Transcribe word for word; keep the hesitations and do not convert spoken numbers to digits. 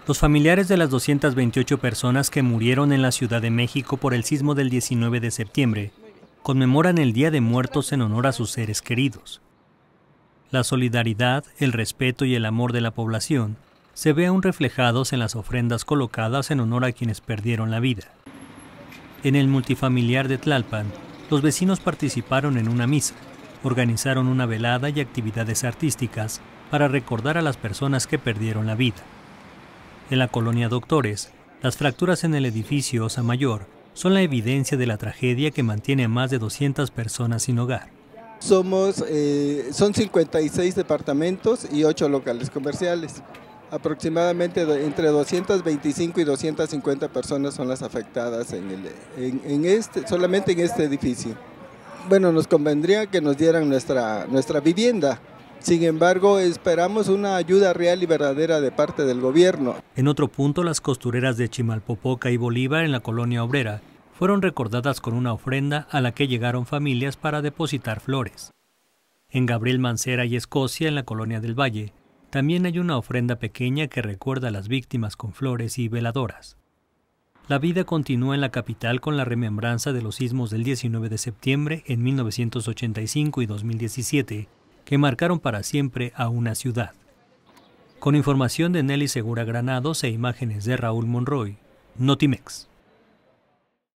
Los familiares de las doscientas veintiocho personas que murieron en la Ciudad de México por el sismo del diecinueve de septiembre conmemoran el Día de Muertos en honor a sus seres queridos. La solidaridad, el respeto y el amor de la población se ve aún reflejados en las ofrendas colocadas en honor a quienes perdieron la vida. En el multifamiliar de Tlalpan, los vecinos participaron en una misa, organizaron una velada y actividades artísticas para recordar a las personas que perdieron la vida. En la colonia Doctores, las fracturas en el edificio Osa Mayor son la evidencia de la tragedia que mantiene a más de doscientas personas sin hogar. Somos, eh, son cincuenta y seis departamentos y ocho locales comerciales. Aproximadamente entre doscientas veinticinco y doscientas cincuenta personas son las afectadas en el, en, en este, solamente en este edificio. Bueno, nos convendría que nos dieran nuestra, nuestra vivienda. Sin embargo, esperamos una ayuda real y verdadera de parte del gobierno. En otro punto, las costureras de Chimalpopoca y Bolívar en la colonia obrera fueron recordadas con una ofrenda a la que llegaron familias para depositar flores. En Gabriel Mancera y Escocia, en la colonia del Valle, también hay una ofrenda pequeña que recuerda a las víctimas con flores y veladoras. La vida continúa en la capital con la remembranza de los sismos del diecinueve de septiembre en mil novecientos ochenta y cinco y dos mil diecisiete, que marcaron para siempre a una ciudad. Con información de Nelly Segura Granados e imágenes de Raúl Monroy, Notimex.